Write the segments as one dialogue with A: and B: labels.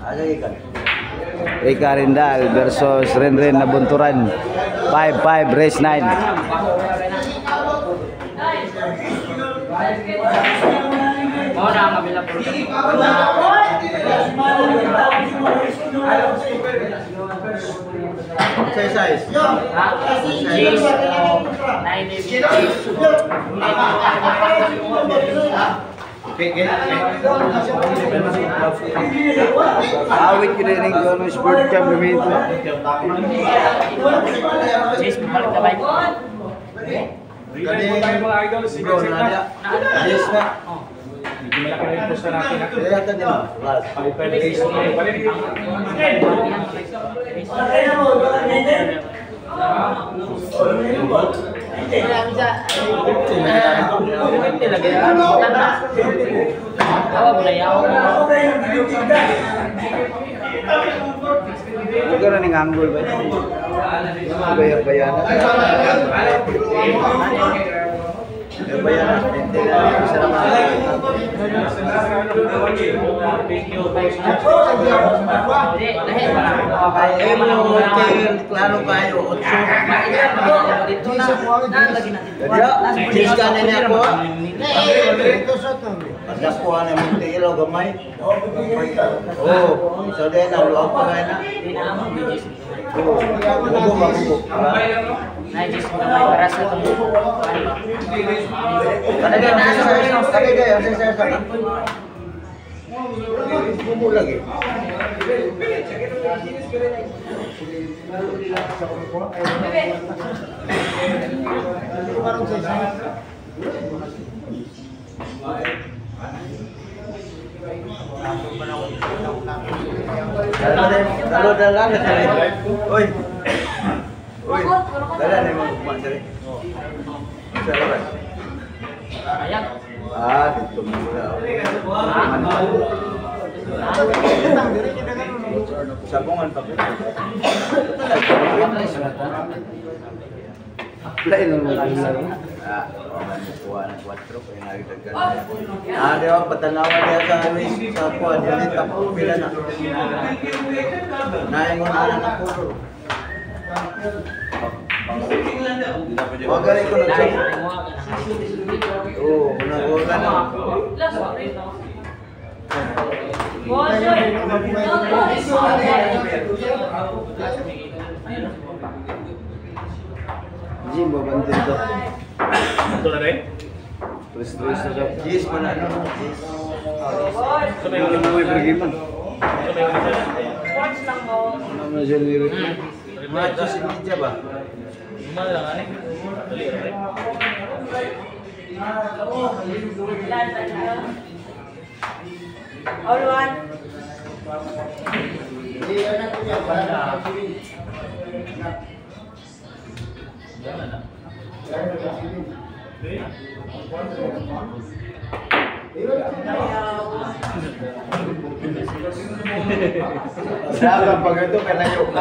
A: Ada ikan.
B: Ika Rindal versus Renren Nabunturan. 5-5 race 9.
C: Mau na kabila po.
A: Exercise.
B: Awit ko rin yung sport cam gamitin.
C: Cheese, balik na bike.
A: Bro, nada. Ayos na.
D: Medyo malaki na yung posta natin.
A: Kaya ito din.
B: Huwag ka rin angle ba? Bayan-bayanan. Bayan-bayanan. Isa naman.
A: Klaro kayo. Dito na. Cheese ka na niya po. Ada po ang munti ilaw gamay. Oh, so din ang luwag pa kayo na. Oh, bubog ako.
C: Cheese, gamay para sa ito.
A: Talaga exercise ka. Bubog lagi. Kalau dalam oi. Oi. Dalam ni mak cari. Salah.
C: Ayan.
A: Ah, dito mula. Sabungan pa.
B: Lain naman.
A: Ah, kuha ng 4 kaya nagdagan. Ah, di ba patanawan niya sa kuha niya tapo pila na. Naingon na puro. Wag galing ko nagsabi. Oo, nagawa ka na.
B: Jim, babantin to.
D: Ito na rin?
B: Terus-terus na siya.
A: Yes, manano. Yes.
D: Ito may
B: Ano may pergiman?
D: Ito may uniform.
B: Ano na siya lirik?
A: Macho si Media ba?
D: Luma lang ani. Dali rin.
E: All one.
A: Sabi pag ito kanayo ka.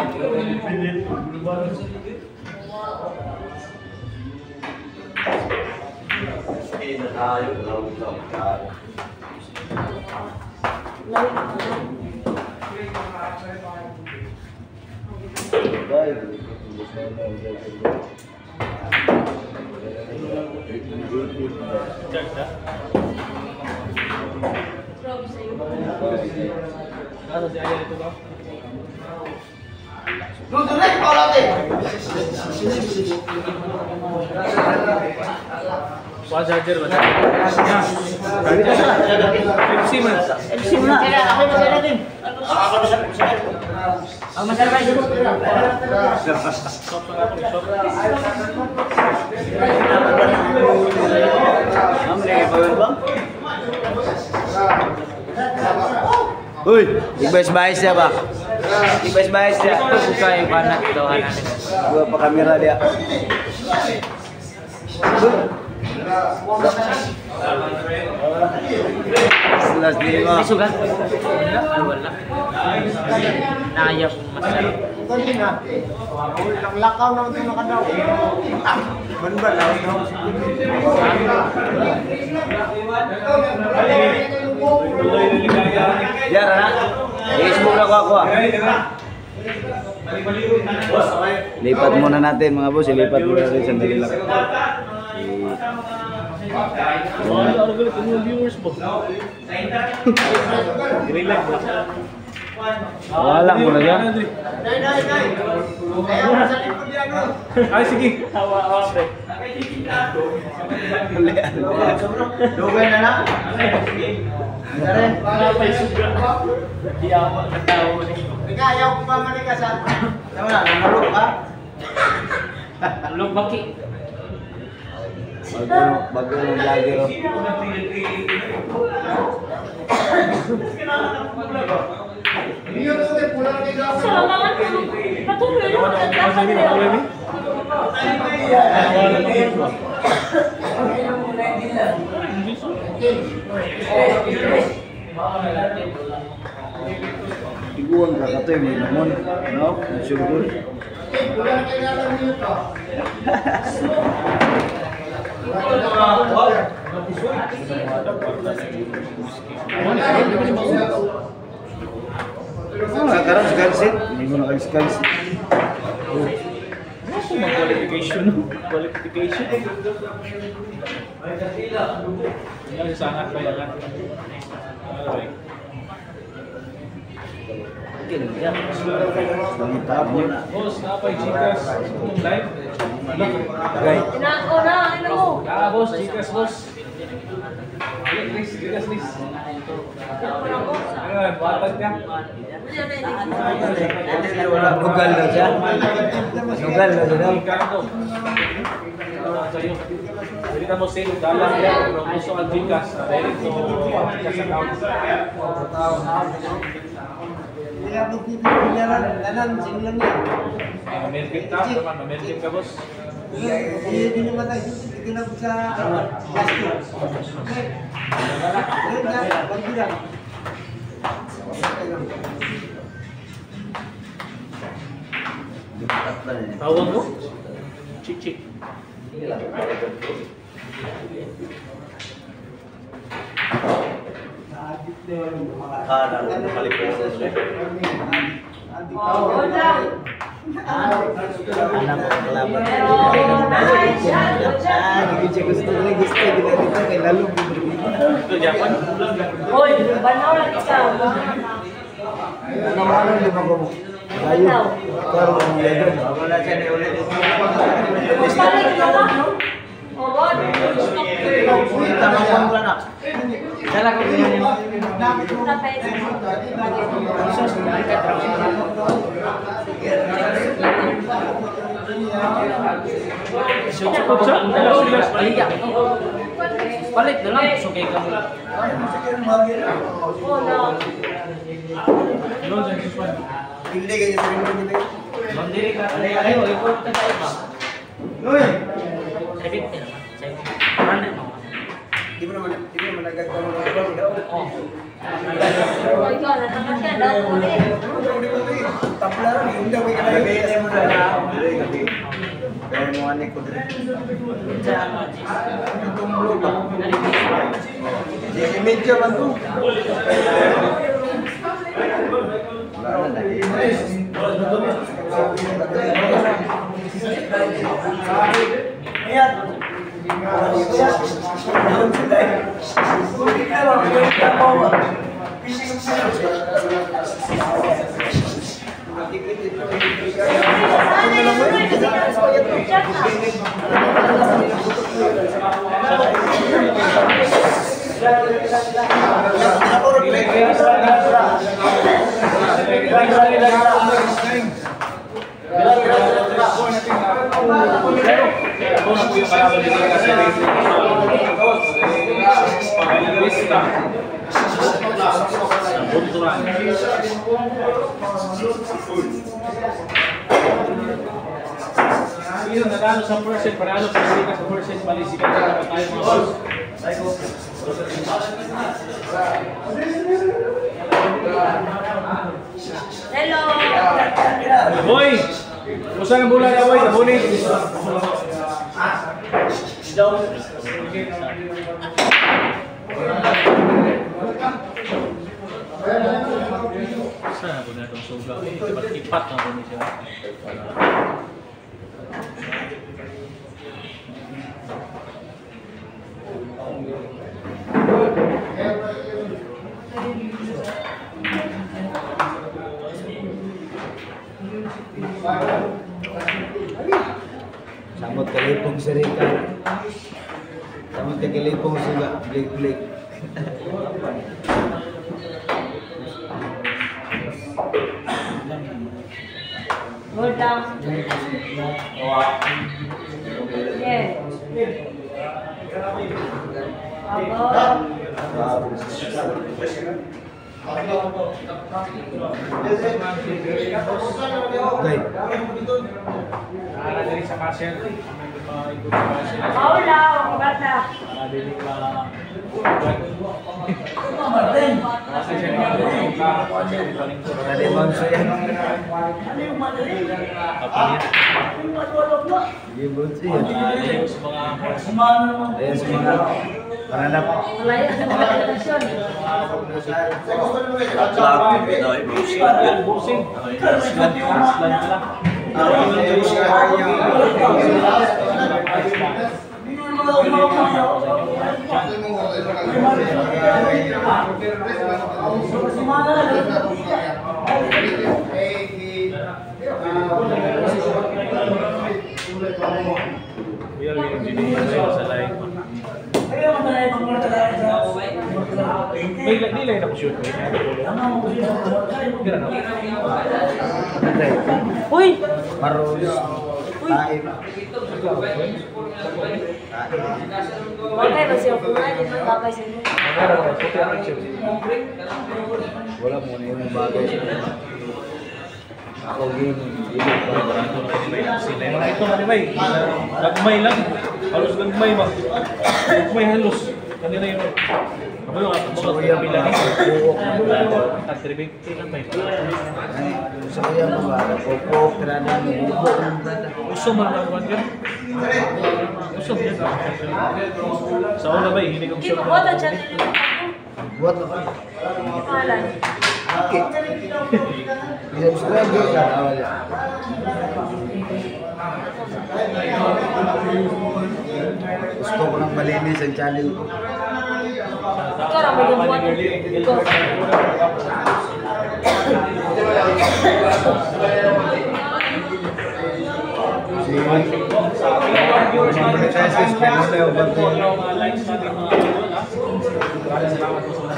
D: Nasa si Aya dito ba? Wah, charger ba? MC man.
C: MC muna. Ako yung masaya natin. Ang masaya ba yun?
D: Shop lang ako, shop.
B: Lagi power bang? Uy, ibayas-bayas siya ba? Ibayas-bayas siya.
C: Buka yung panak daw natin.
B: Gua pa kamera dia. Sebelas lima.
C: May sugat? Wala. Naya kong masarap.
A: Lakaw na ito nakadaw. Banban na ito.
B: Ya, Rana. Yes, muna kuha. Lipat muna natin mga boss, ilipat muna natin sandali lang.
D: Ano gulit yung viewers po? Relax lang.
B: Wala mo na yan.
D: Ay, sige. Hawa, pre.
A: Dugay na na.
C: Di ako nagtawa ni.
A: Ika, ayaw ko pa manikasan. Tama na, namalok ka.
C: Ulog baki.
B: Bago ng vlogger. Iguan ka ka to yung may naman. No? Sure. Sekarang skansit, hindi mo na kayo skansit.
D: Qualification. Qualification. Yan sa anak pa yan. Alright.
B: Mangitap niyo.
D: Boss, napay Gcash. Live.
B: Okay.
E: Tinako na, ano mo?
D: Boss, Gcash, boss. Please, Gcash, please. Ayan, batag ka.
B: Nugal na siya. Nugal na siya.
D: Ricardo. Sa'yo. Pwede na mo sale, dalang yan. Kung gusto ang Gcash, direct to Gcash account.
A: Kaya magpipiliran, kanan, singlang yan.
D: Mamelkin ka, naman, mamelkin ka, boss.
A: Hindi naman tayo, hindi na sa plastic. Ayun na, pagbilang.
D: Tawag mo? Chik-chik.
A: Kala ko na palipasan siya.
B: Anak ko kalaban. Gusto ginagawa kay lalo.
D: Ito, Japan.
E: Hoy, banaw lang ikaw.
B: Namanan di mo. Ayo. Karo ang leader.
A: Wala siya na ulit.
E: Balik na ba? Oh, God.
A: Tamang lang na.
C: Dala ko ganyan yung
E: Tapos.
C: suko ko ba ang dala sila paliya. Balik na lang sugay ka mo.
E: Oh, no.
A: Hindi ganyan sa rin dito.
C: Mandiri ka ayo ikot ka tayo ba.
A: Uy!
C: Sa 50 naman. Sa ano mo?
A: Di mo naman nagagawin mo ng
C: Oh.
E: Oh, ikaw, natakas yan. Daw ko ulit.
A: Taplaran, hindi daw ka na. Bebe mo na. Kaya mo anik ko dito. Itong blue ba? Medyo man to. Wala na. Ayan.
D: Sino nanalo sa percent, panalo sa Gcash sa percent, malisikan na tayo mga boss.
E: Hello.
D: Boy! Kumusta ang bulan na, boy? Nabunit? Asa na po na itong suga. Ipat na po niya siya.
B: Samot kalipong si Rika. Samot kalipong si Blake.
E: Hold down. Yes.
B: Okay.
D: Dari sa kasya. Ikot sa kasya.
E: Paula, bata.
D: Dili ka. Kasi siya
B: Tadi bangsa yan. Gibot siya.
D: Ayan sa
B: Ayan sa mga pananap.
E: Malaya sa mga relasyon.
D: busing. Aslan pala. Biar engineer sa lain. May nilay na po shoot ko.
E: Uy!
B: Marus. Taib.
E: Okay, masih ako na. Hindi mo babay sa inyo.
B: Wala mo na yung bagay siya. Ako yun.
D: Mga ito na may. Gagmay lang. Halos gagmay ba? Gagmay halos. Kanina yun. Ano nga?
B: So yan
D: Bilang.
B: buok na bala.
D: At tribig. Ilan ba ito?
B: So yan mga bala. Pupok, tiranan, buok ng bala.
D: Uso man lang ba yan? Uso yan. Sa una ba hindi kong
E: Hindi
D: shoot.
E: ko boto dyan.
B: Buat ako.
E: Pangalan.
B: Sakit. I-subscribe ka awal yan. Gusto ko nang malinis ang channel ko.
E: Ikaw lang may gabuhat. Ikaw.
B: Si monetizes ka na tayo ba ito?
D: Salamat po sa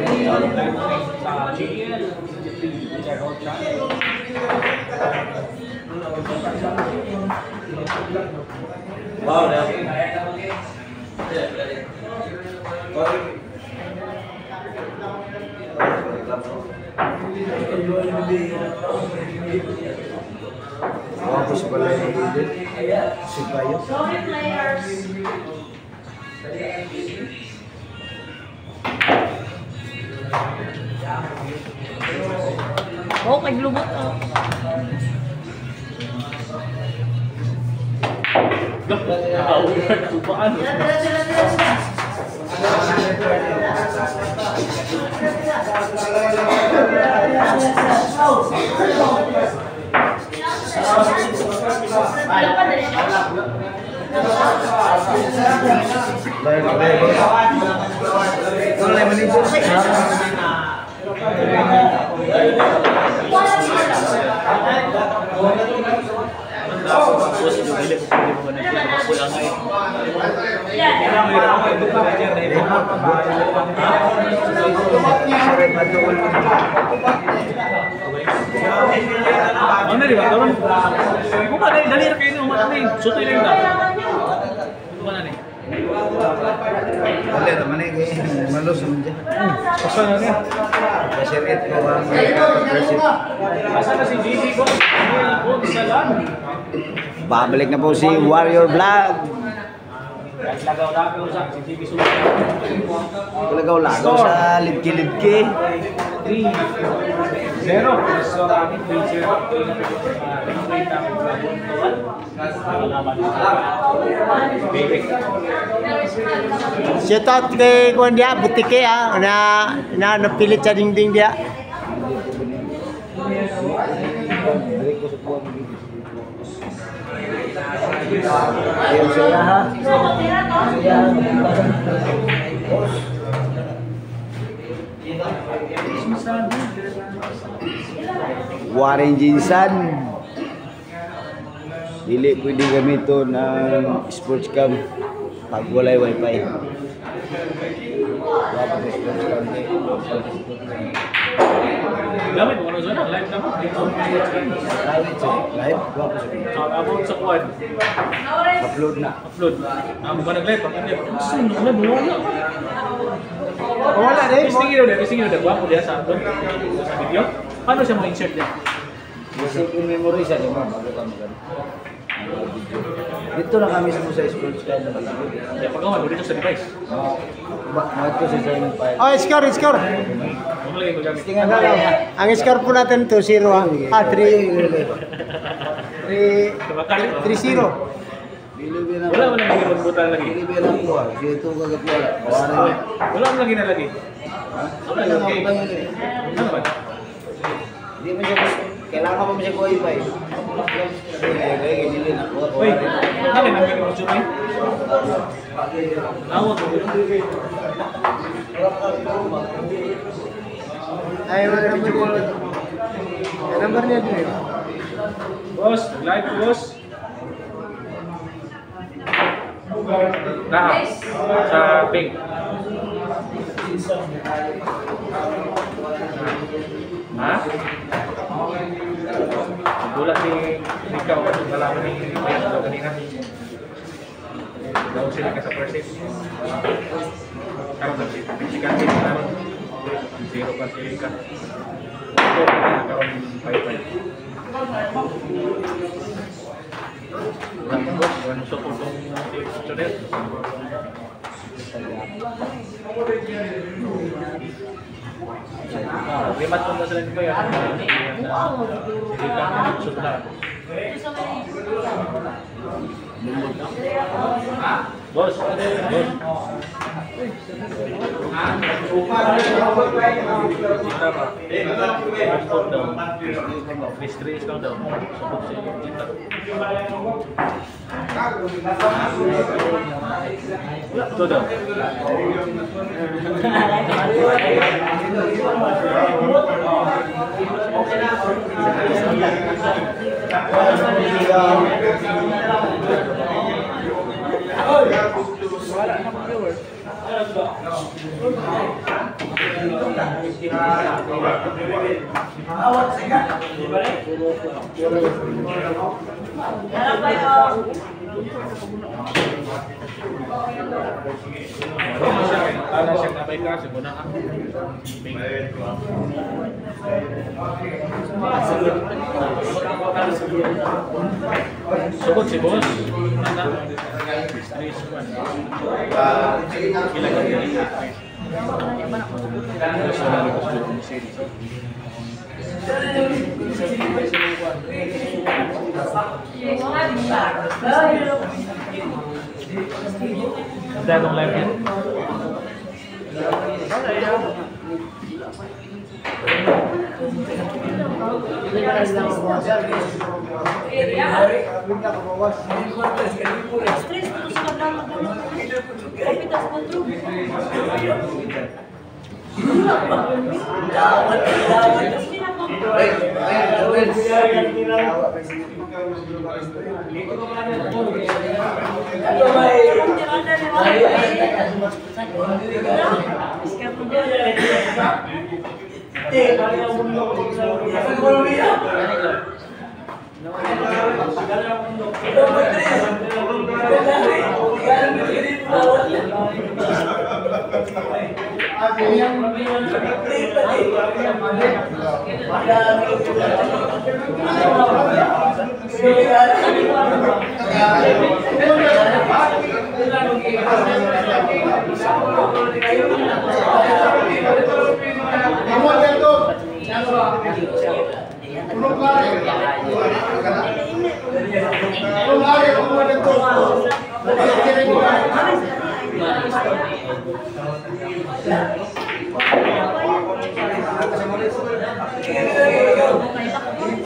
B: Tapos pala yung leader. Si Bayo.
E: Sorry, players. Oh, kay lubot oh.
D: Paano? Ano di ba? Karon. Buka na dali ra kayo mo ni. Sutoy lang ta. Buka na ni.
B: Dali naman eh. Malus naman dyan.
D: Asa na ni?
B: Kasi rin ko ang aggressive.
D: Asa na si GG ko? Salam.
B: Babalik na po si Warrior Vlog.
D: Lagaw-lagaw sa si GG Sulat.
B: Lagaw-lagaw sa lidki-lidki.
D: 3-0. So, ating 3-0.
A: Shout out kay Kuan dia, butike na napilit sa dingding dia.
B: Dari ko sa buwan ng ayun sila ha. Warren Jinsan. Dili pwede gamiton ng sports cam pag walay wifi.
D: Gamit mo na zona, live naman.
B: Live? Wapo siya.
D: About sa quad.
B: Upload na.
D: Upload. Ang ba nag-live? Pag nag-live. Sino na? Wala.
A: Wala din.
D: Isingin na. Gwapo diya sa doon. Sa video. Paano siya ma-insert diya?
B: Basic in memory siya, di ba? Bago ka magano. Dito na kami sa sports cam.
D: Kaya pagawa mo dito sa device.
B: Ito si Simon Fire.
A: Oh, score.
D: Ano lagi ko gamit?
B: Tingnan na lang.
A: Ang score po natin to 0 ah. 3 3-0.
D: Wala mo lang yung butan lagi.
B: Bilibiran ko ah. Dito kagat wala. Kawanan niya.
D: Wala mo lagi na lagi.
B: Wala na ako kayo.
D: Ano ba?
B: Hindi mo siya, kailangan mo siya ko wifi. Kaya gini na ako.
D: Uy, bakit nang ganyan mo sumay? Awag mo.
A: Ay, wala video call. Ang number niya din.
D: Boss, live boss. Nah, sa pink. Ha? Gulat ni ikaw kasi nalaman ni ikaw kanina. Daw sila ka sa first set. Karoon na si Kansi naman. Zero pa si Ika. Ito, nakaroon yung 5-5. Tapos, ano sa pulong Chonel? Limat mo na sila ni Kuya. Hindi ka susunod. Boss, Kita pa. Transport daw. Distress lang daw. Sabot sa iyo. Kita. Ito daw. Ana siya nabay ka sa bunang ako. Sugod si boss. Stress man. Kila ka dili. Datong live yan.
E: Stress terus karena kopitas kontrol.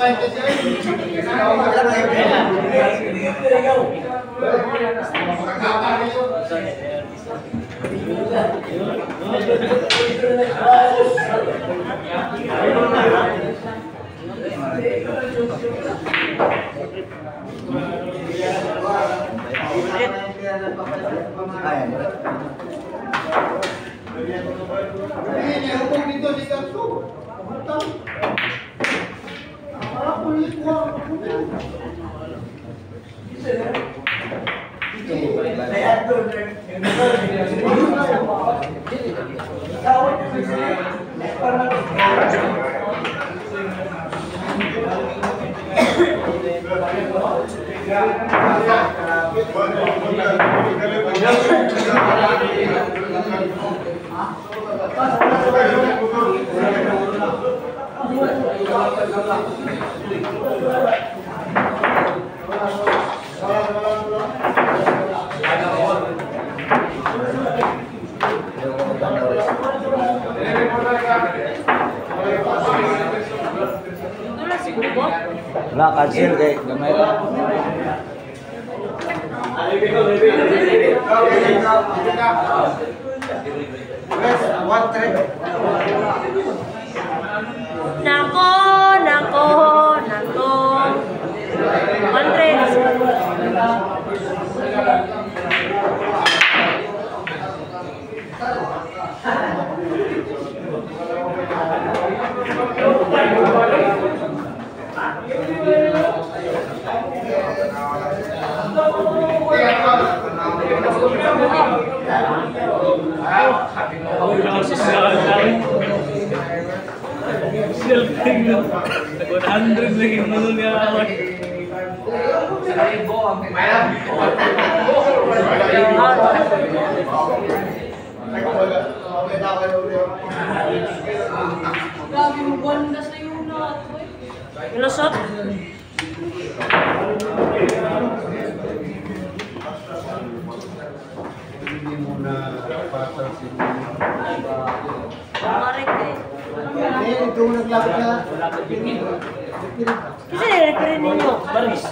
B: Wala, cancel kay gamay lang.
E: Nako, nako, nako.
C: 100 lagi menurut niya.
E: Grabe mo ganda sa iyo na. Ilusot?
A: Hindi mo na patang si
E: Marek eh.
A: ito mo naglapit na.
E: Kasi nire-referin ninyo.
C: Maris.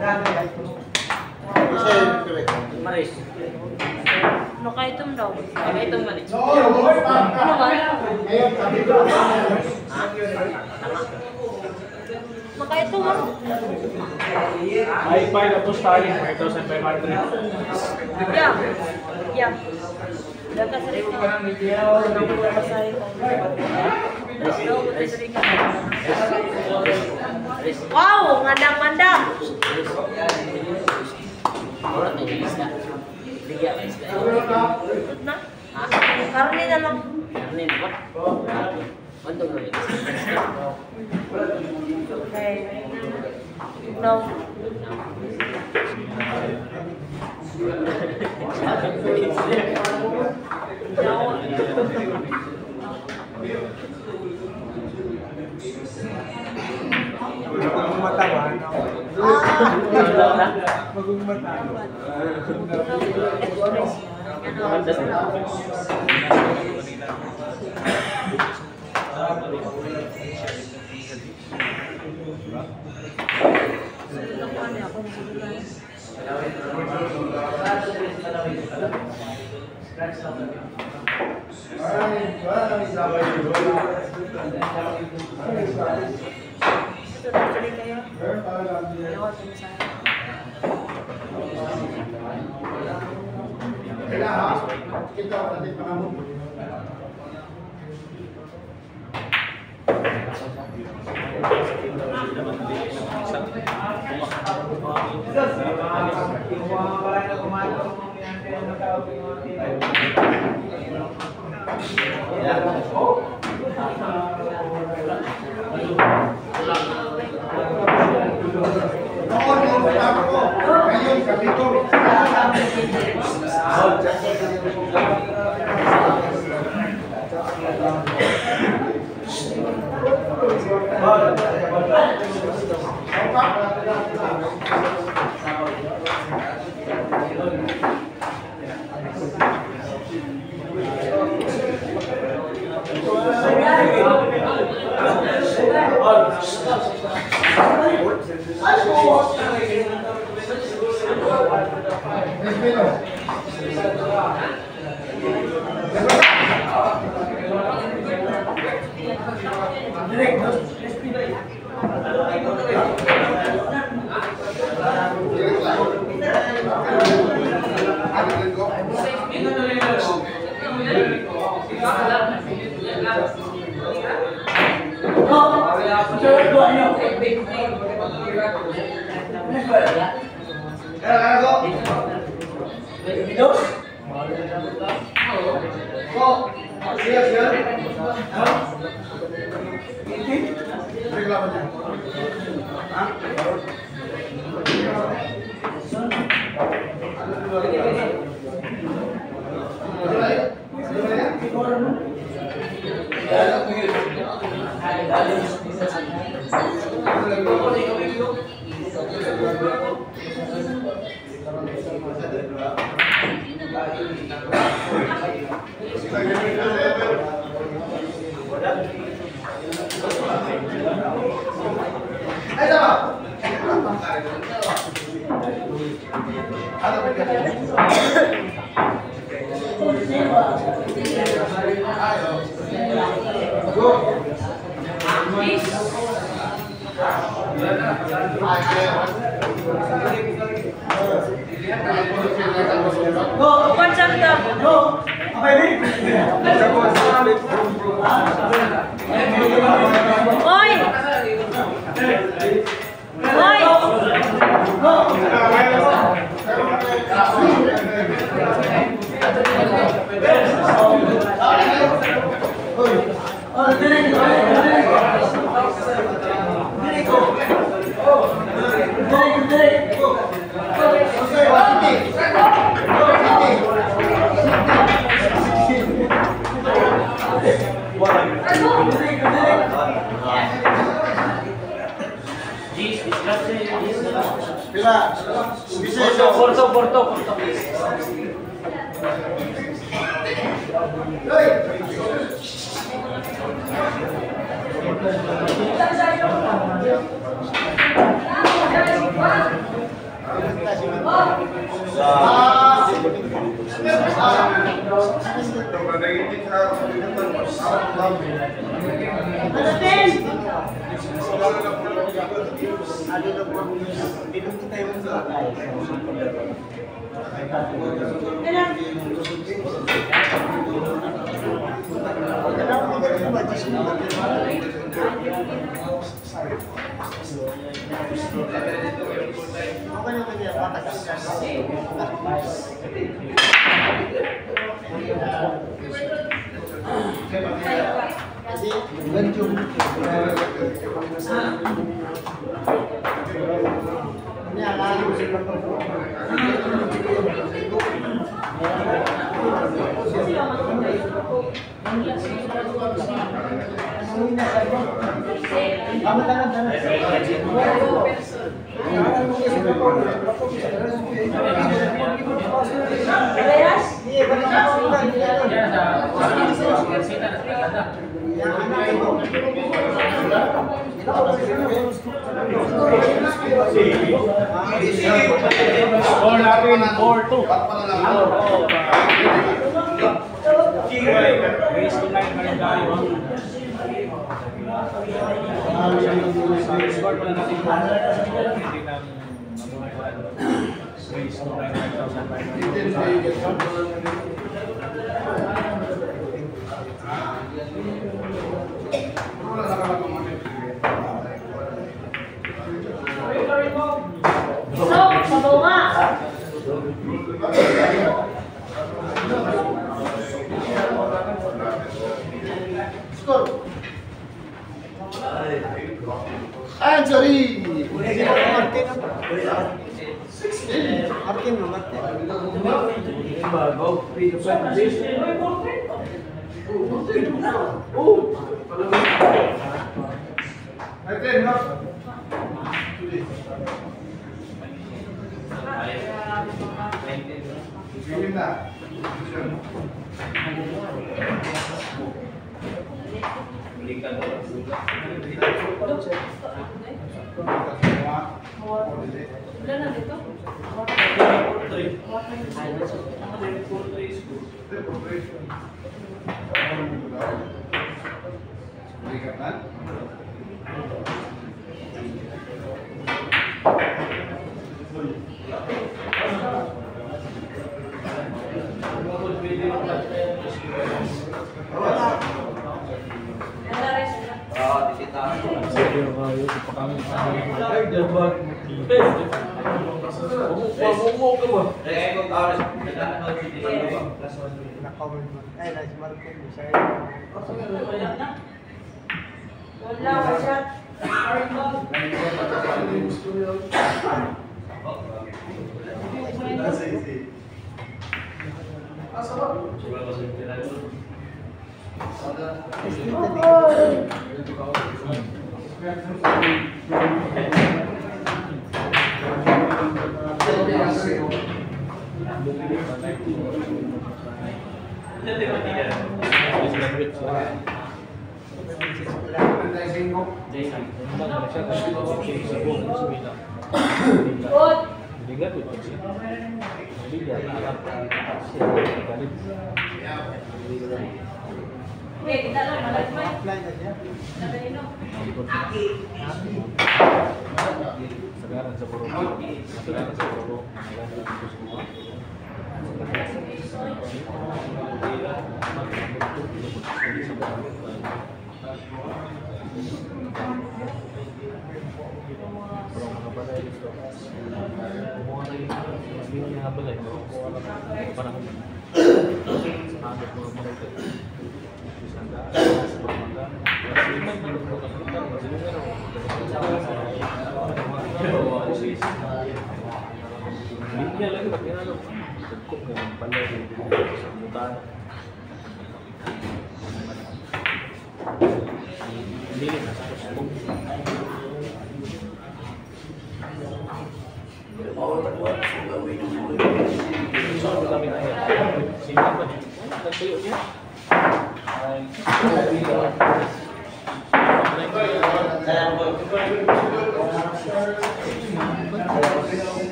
A: Kasi,
C: Maris.
E: Nakaitom daw.
C: Nakaitom man eh.
E: Ano ba? Nakaitom mo?
D: May file na po tayo, 5,500.
E: Yeah. Yeah. Dapat sa rin ka. Wow! Ngandang-ngandang! Na? Karne na lang. Okay. No.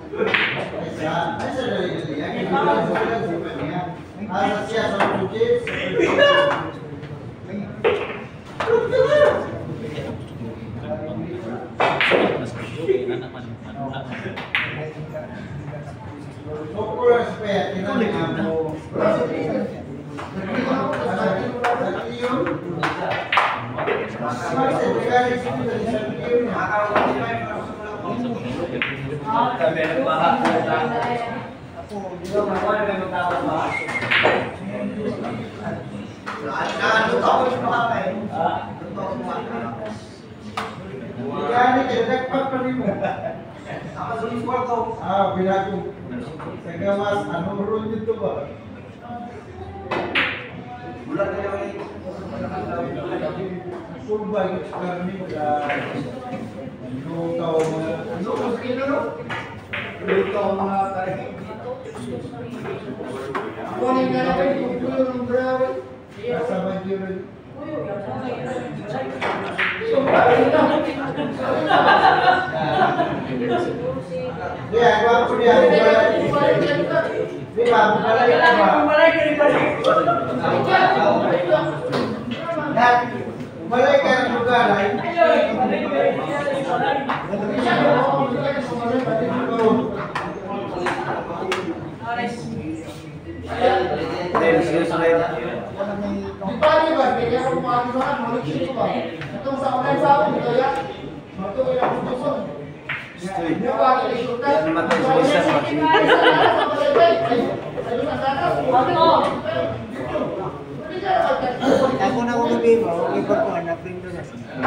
A: Ako na kung nabi mo, ikot ko na print doon.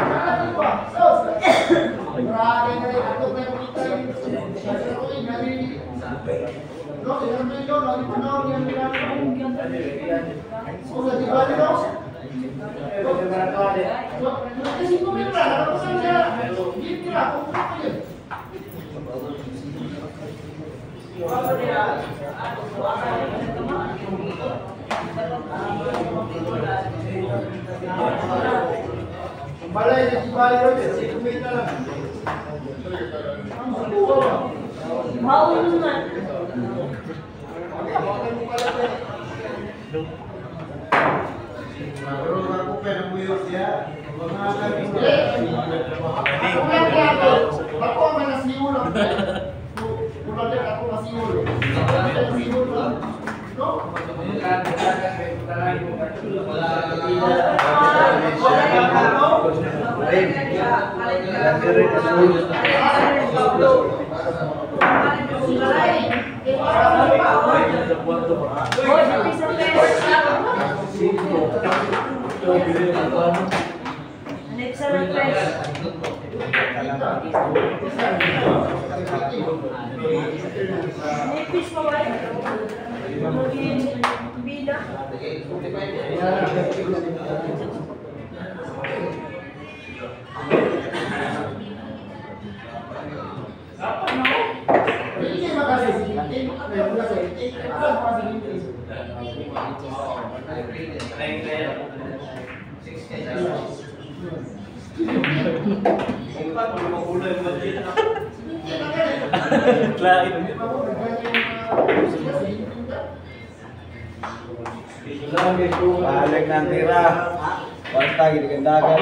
B: Balik ng tira. Basta ginigandagan.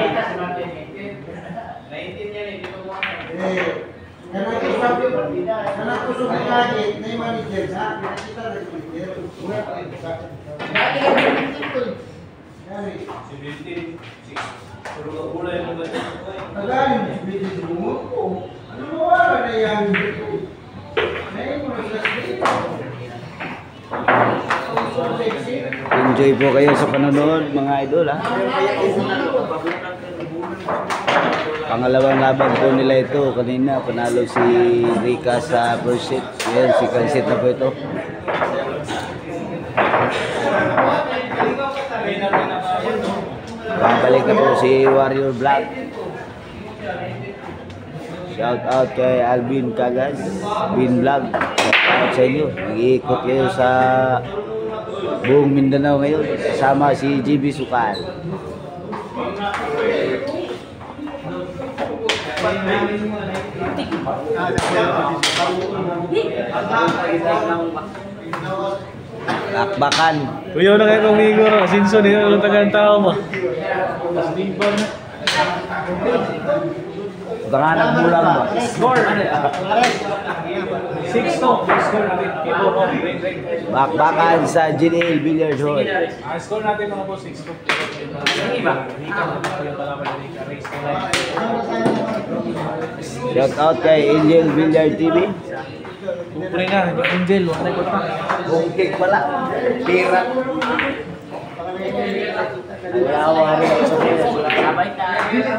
A: Karena kusuk lagi, ini manajer sa, kita ada manajer.
B: Enjoy po kayo sa panonood mga idol ha. Pangalawang laban po nila ito. Kanina panalo si Rika sa first set. Yan, second set na po ito. Babalik na po si Warrior Black. Shout out kay Alvin Cagas, Bin Vlog. Shout out sa inyo. Nag-iikot kayo sa buong Mindanao ngayon. Kasama si GB Sukal.
C: Antik.
B: Lakbakan.
F: Kuya na kayo kung igor, Sinson yun, anong tagang tao mo?
B: Tanganan mo lang ba?
C: Score. 6-2. Score natin. People of ring.
B: Bakbakan sa GDL Billiard Hall.
F: Score natin mga po 6-2.
C: Sige ba?
B: Shout out kay Angel Billiard TV.
F: Kupre na, Angel, wala ko pa.
B: Bungkig pala. Pira. Wala rin ako sa pera.
C: Sabay tayo.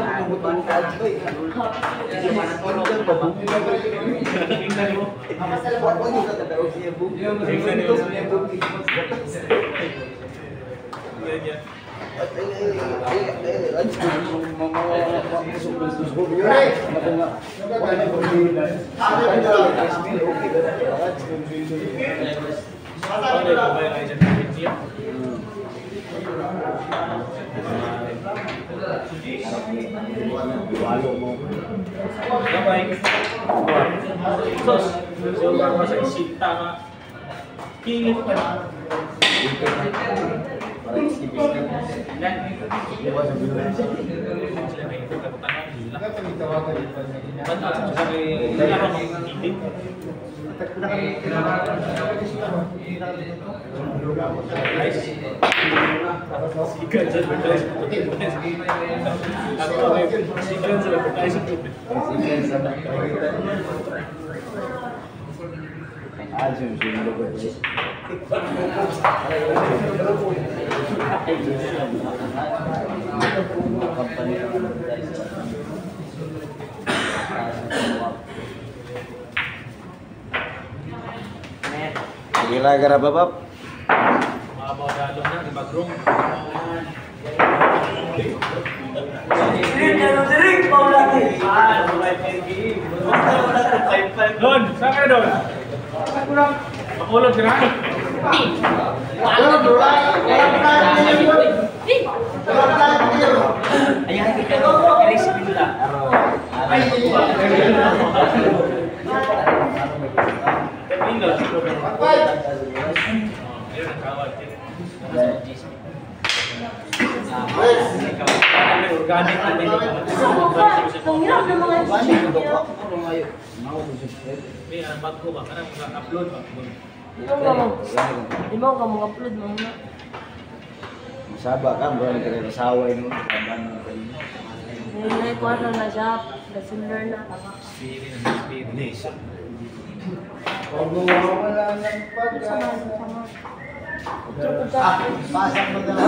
F: Sos, so bago sa isita nga, kilit pa na.
B: Kira-kira babap.
F: Mabagalo na, di ba, Grong? Don, saan ka Don? Makulog ka na?
C: Ayan kita ko. Chris Villa.
F: Organic na din.
E: Ang hirap ng mga
F: May anak ko ba? Karang upload ba?
E: Di mo ka mga upload mo na.
B: Saba ka, bro, nagkakasawa yun.
E: May kwarto na siya. Nasimular na.
A: Pasang mo na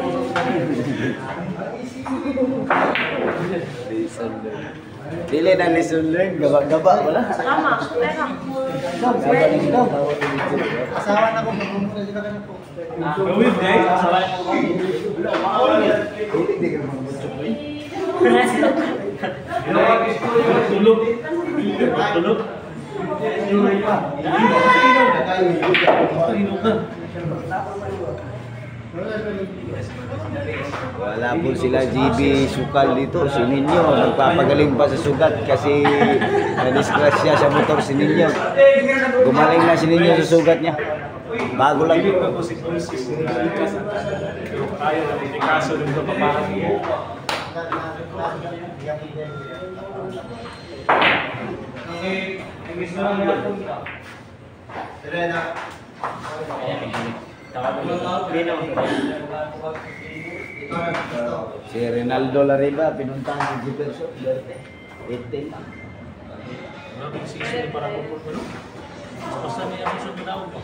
B: Dili na lesson learn, gaba-gaba wala.
E: Tama. Teka.
A: asawa na ko, magmumula sila ka na po.
F: Gawin, guys.
A: Hindi ka magmumula.
F: Tulog. Tulog.
B: Wala po sila GB Sukal dito, si Ninyo. Nagpapagaling pa sa sugat kasi na-disgrasya sa motor si Ninyo. Gumaling na si Ninyo sa sugat niya. Bago lang.
F: Tayo na may kaso ng babae.
B: Si Rinaldo Lariba, pinuntahan si Jefferson. 18 lang.
F: Maraming season para pupuno. Basta may ang gusto na ako.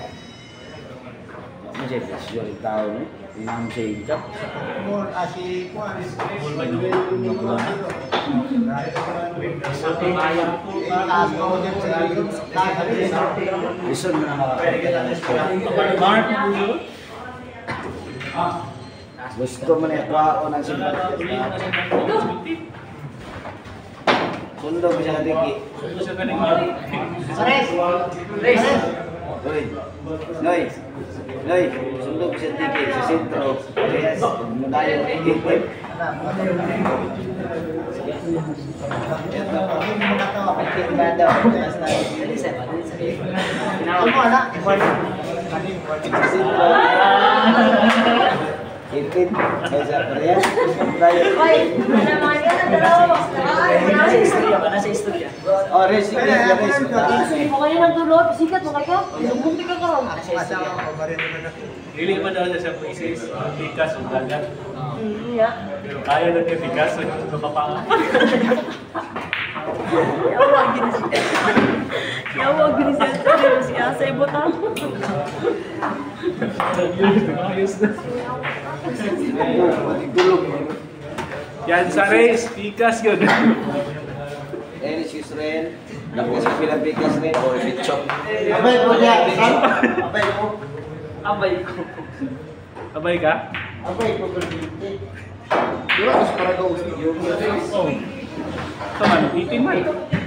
B: Ano siya, Jefferson, yung tao no? Inam siya yung kap.
A: Si Juan.
B: Listen na
F: Mark,
B: gusto mo na ito ng simpatya. Sundo ko siya katiki.
F: ito sa kanina.
B: Noy, Noy, Noy, sundo ko siya tiki sa sentro. Yes, tayo. Ipin, bisa ya.
E: Hoy, mana mga yan ang dalawa.
C: Nasa istorya.
B: Oh, resi.
E: Pokoknya nagtulog, sikat mo kayo. Bumbuti ka karon.
F: Dili man daw niya sa Moises, Pikas o dagat.
E: Iya.
F: Pero kaya na niya Pikas o kapapanga.
E: Yawa gini siya. Si Asa ibotan.
F: Ayos na.
B: Tulog.
F: Yan sa race, Pikas yun.
B: Eh, si Israel. Dapat sa pilang bigas rin. Oh, bitchok.
A: Abay po niya, Sam. Abay po.
C: Abay ko.
F: Abay ka?
A: Abay po berhenti.
F: Oh. Taman, 18 man.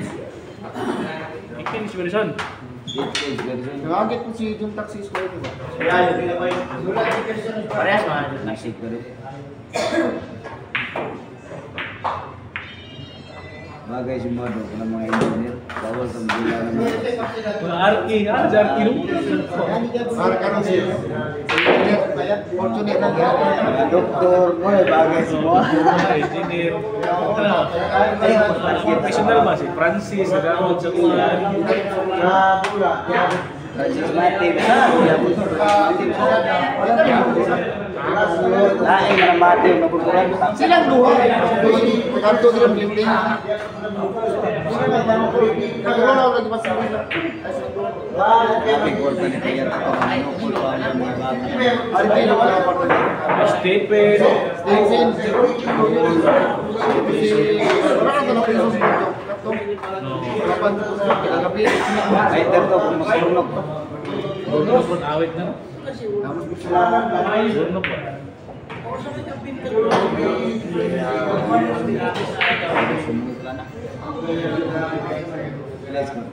F: 18 si Wilson.
B: Nakakit po si Jun Taxi Square, di ba?
A: Kaya yun abay.
C: Parehas mga.
B: Nasik ko rin. Bagay si Modo, kung mga engineer, bawal kang bila naman.
F: Mga Arki, si Arki nung.
B: Mga doktor mo, bagay si Modo.
F: Engineer. Professional ba si Francis, Garod sa ulan.
B: Francis Martin, lain na Martin, nabubulan.
A: Silang dua. Kanto sila building. Nagkaroon lagi pas.
F: Stephen.
B: Ay, terto, masulunok.
F: Durnog po, awit na. Durnog po.
B: Let's go.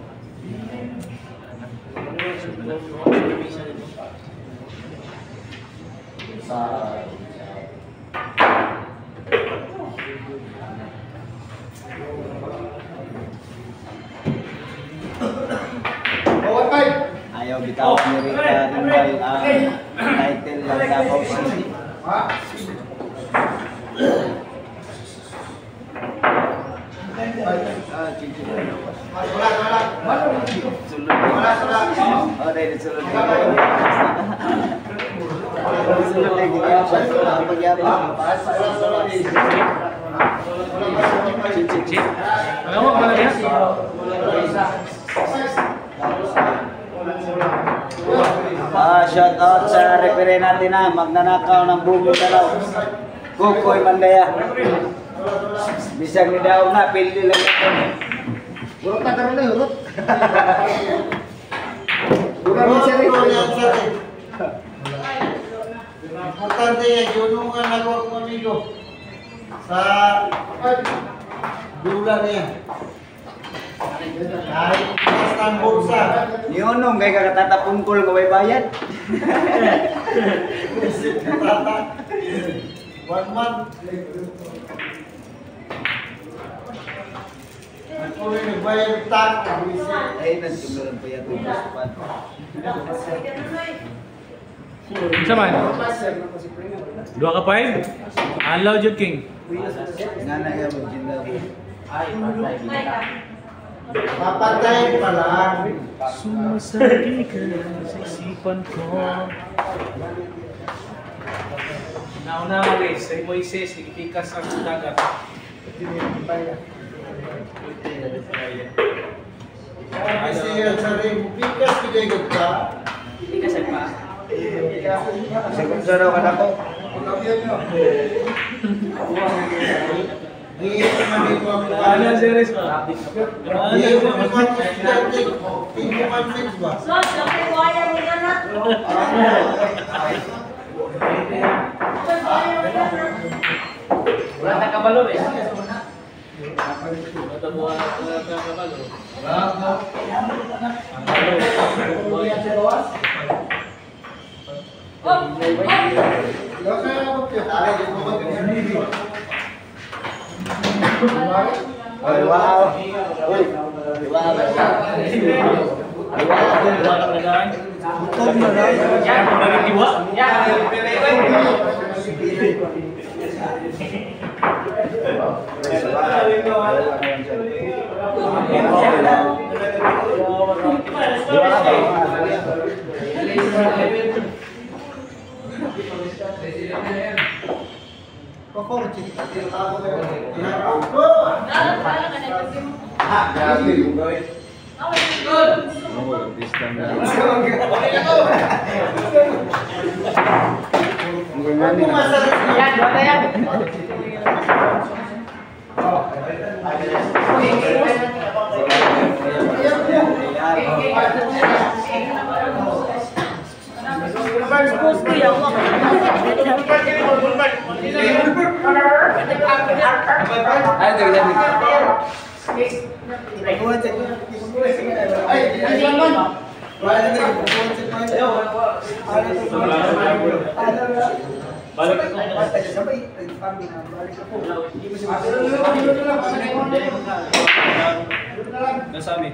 B: Ayaw bitaw ni Rika Rimbal ang title ng Davao City. Sulod. Oh, dahil sulod. Sulod lagi pagyapon.
F: Chik. Alam mo ba na yan?
B: Shout out sa referee natin na magnanakaw ng bugo dalaw. Kukoy Mandaya. Bisag ni daw na pildi lang ito.
A: Urut na karon na urut. Urut siya rin. Importante yan, yun nga nagawa ko amigo. Sa dula niya. Kahit basta ang bulsa.
B: Niyonong kay kakatatapungkol ko may bayad.
A: Tata. 1 month. Ako rin nagbayad tak.
B: Ay, nagtumulan pa yan.
F: Isa man? Dua ka pa eh? Alaw Jud King.
B: Nga na yan, Jindaw.
A: Papatay pa lang.
F: Sumasagi ka sa isipan ko. Nauna ka guys, si Moises, nagipikas ang dagat.
A: Kasi yan sa rin, bigas pinagod ka.
C: Pikas ay pa.
B: Kasi kung saan ako na ko,
A: Hindi man din mo ang
F: Ano series mo?
A: Hindi mo man hindi man mix ba?
E: So, sabi ko ayaw mo na na.
C: Wala na kabalo eh.
E: Oh, oh.
A: Kaya ako kaya tayo mo ba?
B: Ay, wow. Uy. Wow.
D: Nasami.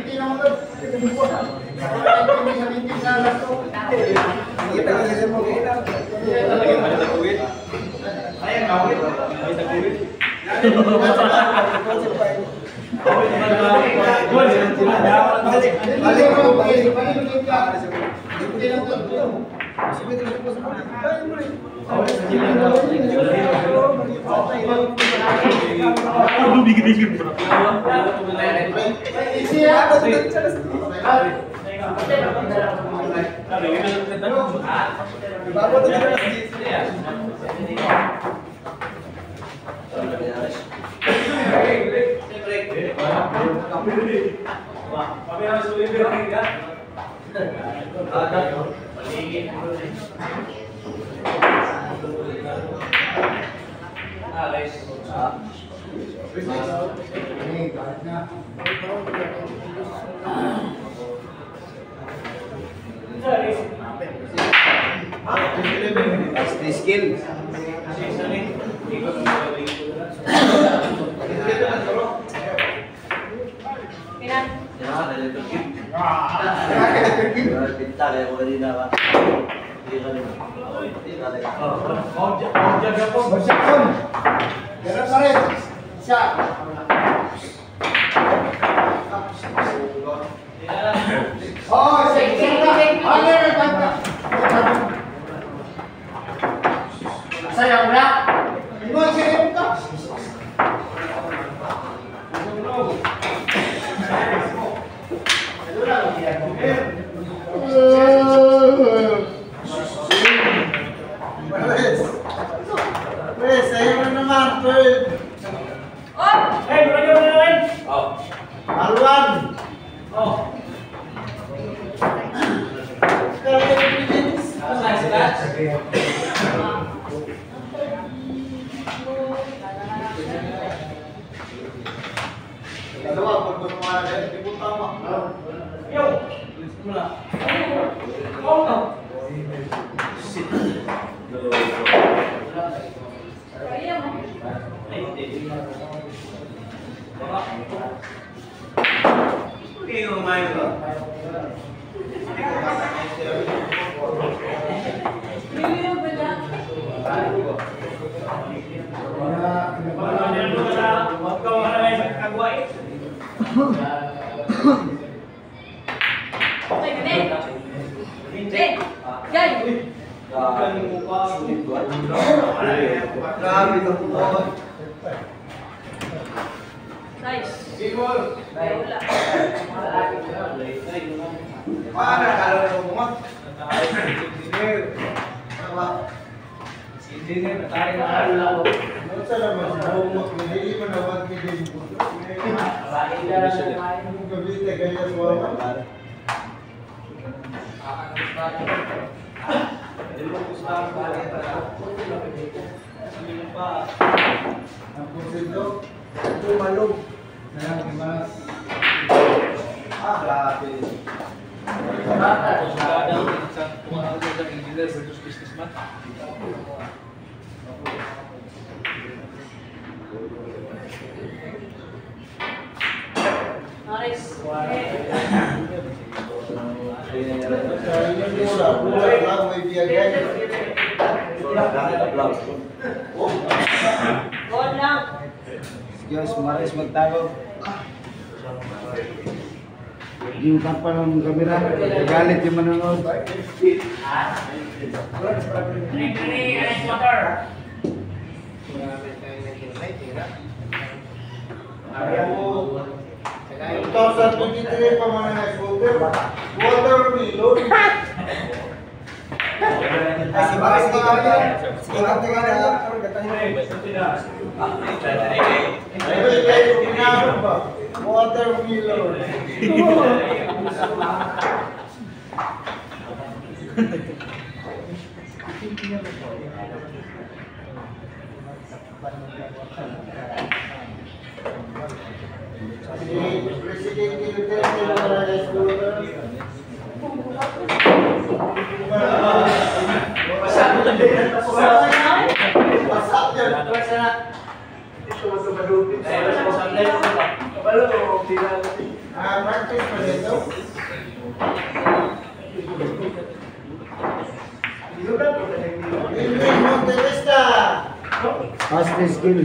D: That's the skill.
A: siya guys.
E: Gol lang.
B: Diyos, maris magtago. Yung tapa ng kamera, galit yung manonood.
A: Yung 2023 pa mga nag-voter, watermelon. Ay, si Maris dito na. Sige, kapag na. Ay, kayo, pinahon ba? Watermelon. Presidente Duterte ng mga nag-voter. Practice pa dito. Ilvin Monterista.
B: Pass the skill.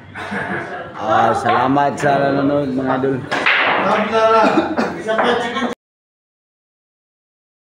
B: Salamat sa nanonood mga idol.
A: Isa pa, chicken